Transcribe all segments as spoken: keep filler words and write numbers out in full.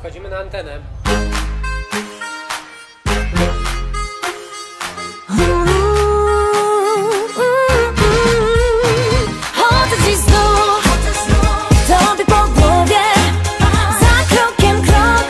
Wchodzimy na antenę. Chodzę dziś znów, tobie po głowie, za krokiem krok,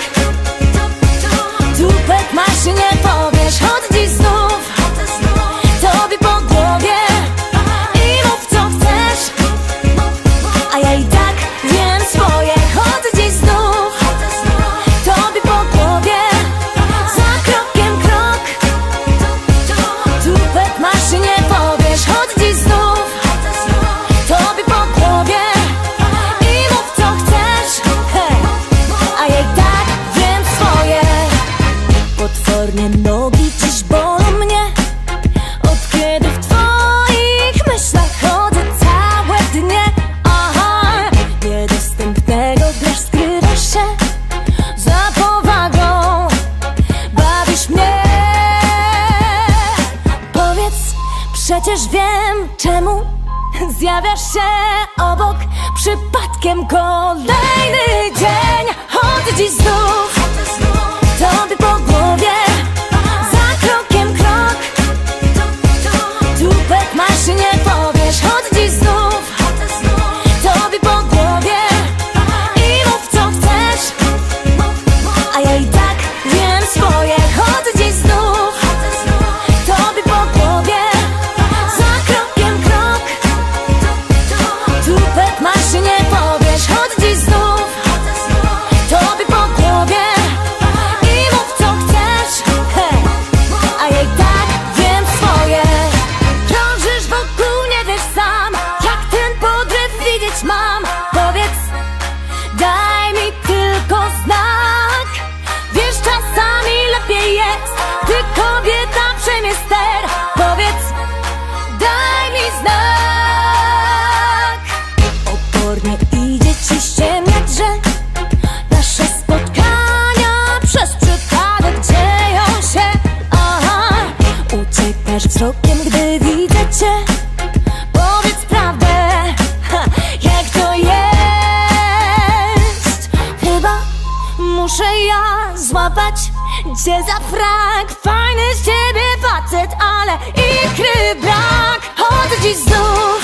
tupet masz i nie powiesz. Chodzę dziś znów, tobie po głowie i mów co chcesz, a ja i tak wiem swoje. Chodzę dziś znów, tobie po głowie, za krokiem krok, tupet masz i nie powiesz. Chodzę dziś znów, tobie po głowie i mów co chcesz, hej, a ja i tak wiem swoje. Potwornie nogi dziś bolą mnie, od kiedy w twoich myślach chodzę całe dnie. Aha, niedostępnego grasz, skrywasz się za powagą, bawisz mnie. Powiedz, przecież wiem czemu zjawiasz się obok przypadkiem kolejny dzień. Chodzę dziś znów, tobie po głowie, za krokiem krok, tupet masz i nie powiesz. Chodzę dziś znów, tobie po głowie i mów co chcesz, a ja i tak wiem swoje. Chodzę dziś znów, tobie po głowie, za krokiem krok, tupet masz i nie powiesz. Chodzę dziś znów, tobie po głowie i mów co chcesz, hej, a ja i tak wiem swoje. Krążysz wokół, nie wiesz sam, jak ten podryw widzieć mam. Powiedz, daj mi tylko znak. Wiesz, czasami lepiej jest, gdy kobieta przejmie ster. Powiedz, daj mi znak. Opornie idzie ci ściemniać, że nasze spotkania przez przypadek dzieją się. Aha, uciekasz wzrokiem, gdy widzę cię. Powiedz prawdę, ha, jak to jest. Chyba muszę ja złapać cię za frak. Fajny z ciebie facet, ale ikry brak. Chodzę dziś znów,